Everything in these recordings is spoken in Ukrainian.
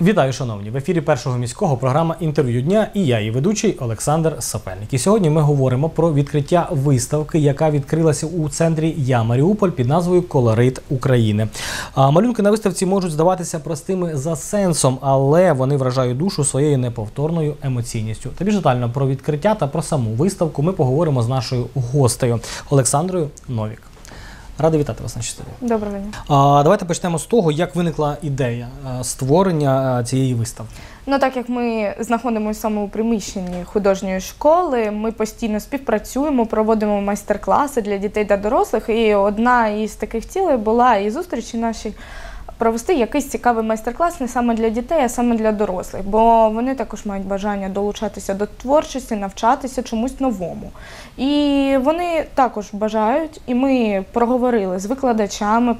Вітаю, шановні! В ефірі Першого міського програма «Інтерв'ю дня» і я, її ведучий Олександр Сапельник. І сьогодні ми говоримо про відкриття виставки, яка відкрилася у центрі «Я Маріуполь» під назвою «Колорит України». Малюнки на виставці можуть здаватися простими за сенсом, але вони вражають душу своєю неповторною емоційністю. Та більш детально про відкриття та про саму виставку ми поговоримо з нашою гостею Олександрою Новік. Радий вітати вас на студії. Доброго дня. Давайте почнемо з того, як виникла ідея створення цієї виставки. Ну, так як ми знаходимося саме у приміщенні художньої школи, ми постійно співпрацюємо, проводимо майстер-класи для дітей та дорослих. І одна із таких цілей була і зустрічі наші провести якийсь цікавий майстер-клас не саме для дітей, а саме для дорослих. Бо вони також мають бажання долучатися до творчості, навчатися чомусь новому. І вони також бажають, і ми проговорили з викладачами,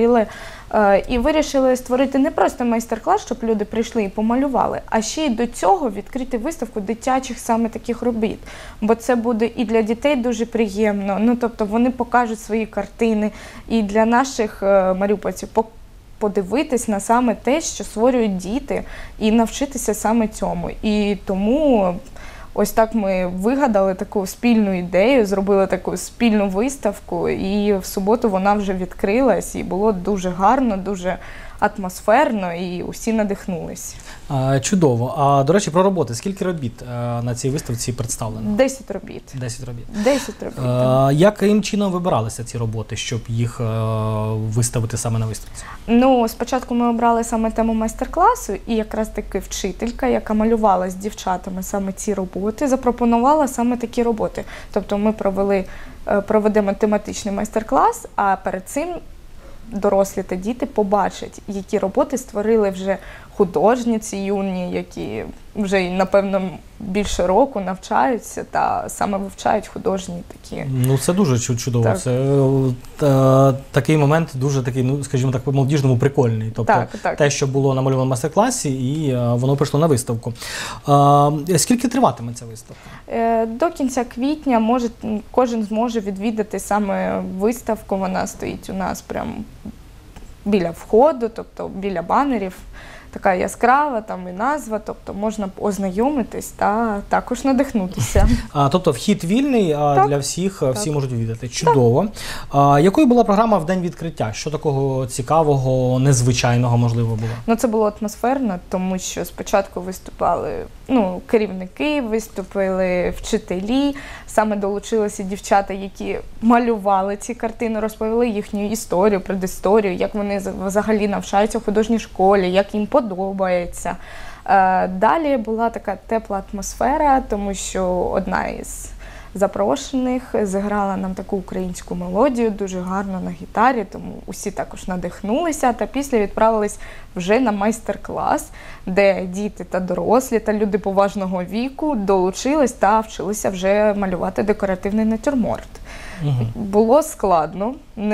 і вирішили створити не просто майстер-клас, щоб люди прийшли і помалювали, а ще й до цього відкрити виставку дитячих саме таких робіт. Бо це буде і для дітей дуже приємно, ну тобто вони покажуть свої картини, і для наших маріупольців подивитись на саме те, що створюють діти, і навчитися саме цьому. І тому ось так ми вигадали таку спільну ідею, зробили таку спільну виставку, і в суботу вона вже відкрилась, і було дуже гарно, дуже атмосферно, і усі надихнулись. Чудово. А, до речі, про роботи. Скільки робіт на цій виставці представлено? 10 робіт. 10 робіт. 10 робіт. Яким чином вибиралися ці роботи, щоб їх виставити саме на виставці? Ну, спочатку ми обрали саме тему майстер-класу, і якраз таки вчителька, яка малювала з дівчатами саме ці роботи, запропонувала саме такі роботи. Тобто ми проведемо тематичний майстер-клас, а перед цим дорослі та діти побачать, які роботи створили вже художниці юні, які вже, напевно, більше року навчаються та саме вивчають художні такі. Ну, це дуже чудово. Так. Це такий момент дуже такий, ну, скажімо так, по-молодіжному прикольний. Тобто те, що було намальовано в майстер-класі, і воно прийшло на виставку. Скільки триватиме ця виставка? До кінця квітня кожен зможе відвідати саме виставку. Вона стоїть у нас прямо біля входу, тобто біля банерів. Така яскрава, там і назва, тобто можна ознайомитись та також надихнутися. Тобто вхід вільний для всіх, всі можуть відвідати. Чудово. Якою була програма в день відкриття? Що такого цікавого, незвичайного, можливо, було? Ну, це було атмосферно, тому що спочатку виступали керівники, виступили вчителі, саме долучилися дівчата, які малювали ці картини, розповіли їхню історію, предісторію, як вони взагалі навчаються в художній школі, як їм подобається. Далі була така тепла атмосфера, тому що одна із запрошених зіграла нам таку українську мелодію, дуже гарно на гітарі, тому усі також надихнулися, та після відправились вже на майстер-клас, де діти та дорослі, та люди поважного віку долучились та вчилися вже малювати декоративний натюрморт. Було складно,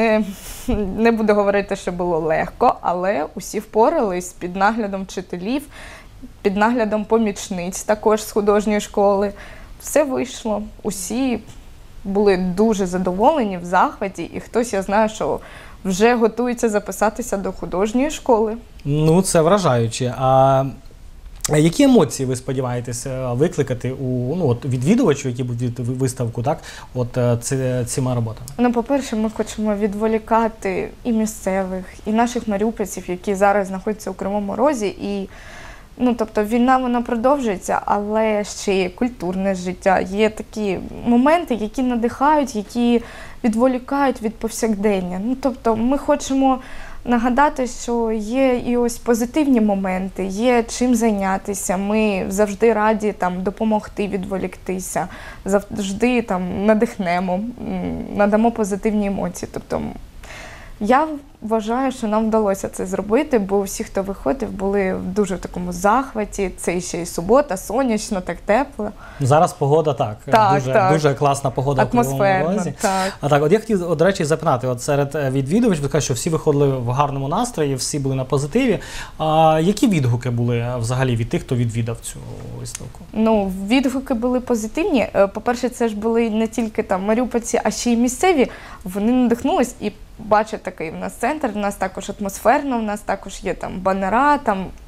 не буду говорити, що було легко, але усі впорались під наглядом вчителів, під наглядом помічниць також з художньої школи. Все вийшло, усі були дуже задоволені, в захваті, і хтось, я знаю, що вже готується записатися до художньої школи. Ну, це вражаюче. А які емоції ви сподіваєтеся викликати у відвідувачів, які будуть виставку, так, цими роботами? Ну, по-перше, ми хочемо відволікати і місцевих, і наших маріупольців, які зараз знаходяться у Кривому Розі, і тобто війна, вона продовжується, але ще є культурне життя, є такі моменти, які надихають, які відволікають від повсякдення. Тобто ми хочемо нагадати, що є і ось позитивні моменти, є чим зайнятися, ми завжди раді допомогти відволіктися, завжди надихнемо, надамо позитивні емоції. Тобто я вважаю, що нам вдалося це зробити, бо всі, хто виходив, були в дуже такому захваті. Це ще й субота, сонячно, так тепло. Зараз погода дуже класна погода в Кривому Розі. От я хотів, до речі, запитати, серед відвідувачів, ви кажете, що всі виходили в гарному настрої, всі були на позитиві. Які відгуки були взагалі від тих, хто відвідав цю виставку? Ну, відгуки були позитивні. По-перше, це ж були не тільки маріупольці, а ще й місцеві. Вони надихнулись і бачать такий в нас центр, в нас також атмосферно, в нас також є банера,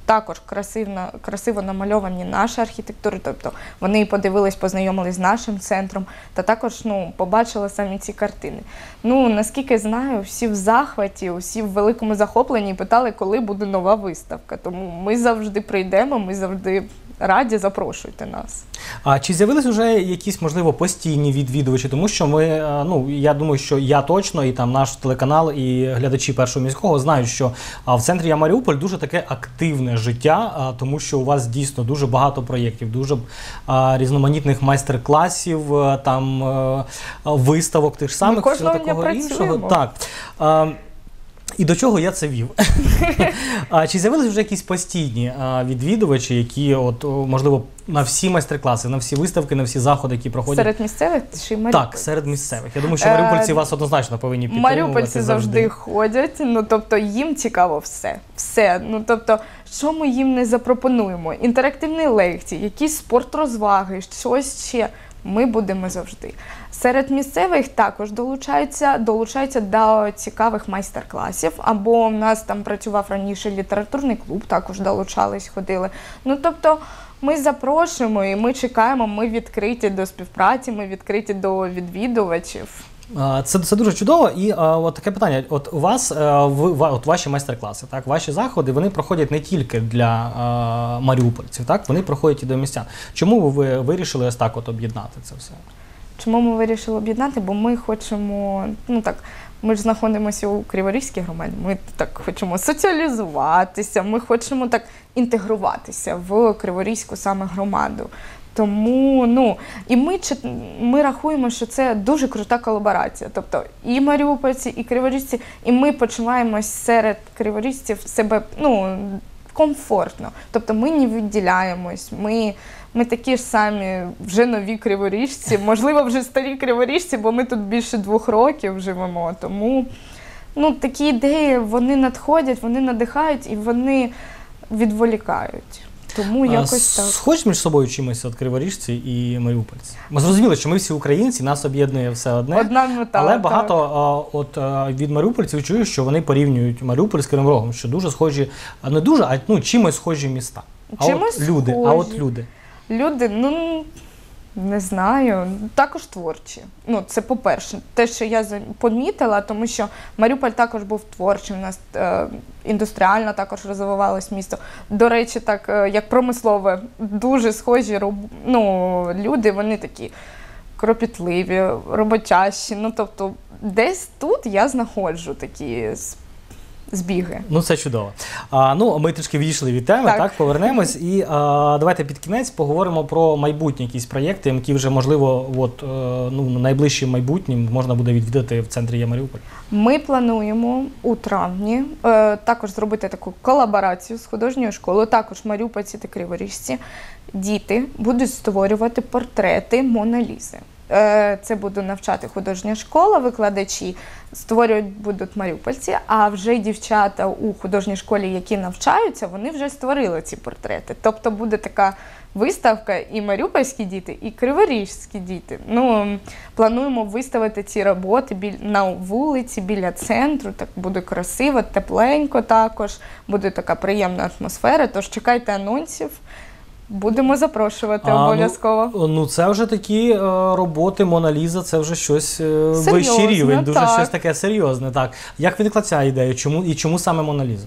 також красиво намальовані наші архітектури, тобто вони подивились, познайомились з нашим центром, та також побачили самі ці картини. Наскільки знаю, всі в захваті, всі в великому захопленні питали, коли буде нова виставка. Тому ми завжди прийдемо, ми завжди раді, запрошуйте нас. А чи з'явились вже якісь, можливо, постійні відвідувачі? Тому що ми, я думаю, що я точно, і там наш телеканал, і глядачі Першого міського знають, що в центрі Я-Маріуполь дуже таке активне життя, тому що у вас дійсно дуже багато проєктів, дуже різноманітних майстер-класів, там виставок тих самих, ми кожного всього такого дня іншого. працюємо. Так. І до чого я це вів? Чи з'явилися вже якісь постійні відвідувачі, які, можливо, на всі майстер-класи, на всі виставки, на всі заходи, які проходять? Серед місцевих чи маріупольців? Так, серед місцевих. Я думаю, що маріупольці вас однозначно повинні підтримувати. Маріупольці завжди ходять, тобто їм цікаво все. Все. Тобто, що ми їм не запропонуємо? Інтерактивні лекції, якісь спорт-розваги, щось ще. Ми будемо завжди. Серед місцевих також долучаються до цікавих майстер-класів, або в нас там працював раніше літературний клуб, також долучались, ходили. Тобто ми запрошуємо і ми чекаємо, ми відкриті до співпраці, ми відкриті до відвідувачів. Це дуже чудово. І таке питання. У вас, ваші майстер-класи, так, ваші заходи, вони проходять не тільки для маріупольців, так, вони проходять і до містян. Чому ви вирішили ось так об'єднати це все? Чому ми вирішили об'єднати? Бо ми хочемо, ми ж знаходимося у Криворізькій громаді, ми так хочемо соціалізуватися, ми хочемо так інтегруватися в Криворізьку саме громаду. Тому, і ми рахуємо, що це дуже крута колаборація. Тобто і маріупольці, і криворіжці, і ми почуваємось серед криворіжців себе, комфортно. Тобто ми не відділяємось, ми такі ж самі вже нові криворіжці, можливо, вже старі криворіжці, бо ми тут більше 2 років живемо. Тому, такі ідеї, вони надходять, вони надихають і вони відволікають. Тому якось так. Схожі між собою чимось криворіжці і маріупольці? Ми зрозуміли, що ми всі українці, нас об'єднує все одне. Одна мета. Але багато від маріупольців чую, що вони порівнюють Маріуполь з Кривим Рогом, що дуже схожі, не дуже, а чимось схожі міста. Люди. Люди, не знаю, також творчі. Це по-перше. Те, що я помітила, тому що Маріуполь також був творчим, у нас індустріально також розвивалось місто. До речі, так, як промислове, дуже схожі люди, вони такі кропітливі, роботящі. Тобто, десь тут я знаходжу такі збіги. Це чудово. Ми трішки відійшли від теми, так, повернемось. І давайте під кінець поговоримо про майбутні якісь проєкти, які вже, можливо, найближчим майбутнім можна буде відвідати в центрі Я-Маріуполь. Ми плануємо у травні також зробити таку колаборацію з художньою школою, також маріупольці та криворіжці. Діти будуть створювати портрети Мони Лізи. Це буде навчати художня школа, викладачі створюють будуть маріупольці, а вже дівчата у художній школі, які навчаються, вони вже створили ці портрети. Тобто буде така виставка і маріупольські діти, і криворіжські діти. Плануємо виставити ці роботи на вулиці, біля центру, так буде красиво, тепленько також, буде така приємна атмосфера, тож чекайте анонсів. Будемо запрошувати обов'язково. Це вже такі роботи, Мона Ліза, це вже щось вищий рівень, дуже щось таке серйозне. Так. Як виникла ця ідея? Чому саме Мона Ліза?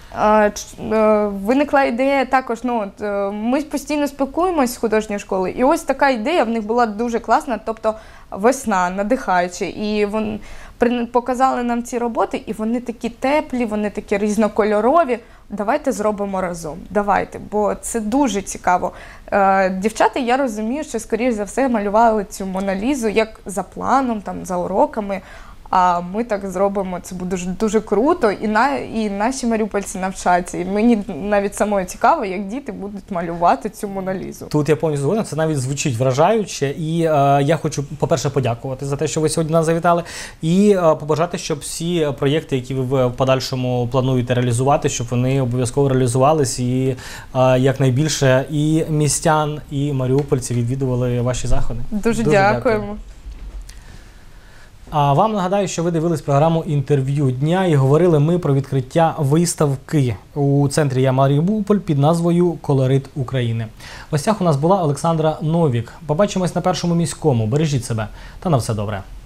Виникла ідея також, ми постійно спілкуємося з художньою школою, і ось така ідея в них була дуже класна, тобто весна, надихаюча, і вони показали нам ці роботи, і вони такі теплі, вони такі різнокольорові. Давайте зробимо разом, давайте, бо це дуже цікаво. Дівчата, я розумію, що, скоріш за все, малювали цю Мону Лізу як за планом, за уроками, а ми так зробимо, це буде дуже круто, і наші маріупольці навчаться. І мені навіть самою цікаво, як діти будуть малювати цю Мону Лізу. Тут я повністю згоден, це навіть звучить вражаюче. І я хочу, по-перше, подякувати за те, що ви сьогодні нас завітали, і побажати, щоб всі проєкти, які ви в подальшому плануєте реалізувати, щоб вони обов'язково реалізувались, і якнайбільше і містян, і маріупольців відвідували ваші заходи. Дуже дякуємо. А вам нагадаю, що ви дивились програму «Інтерв'ю дня» і говорили ми про відкриття виставки у центрі Я Маріуполь під назвою «Колорит України». В гостях у нас була Олександра Новік. Побачимось на Першому міському. Бережіть себе та на все добре.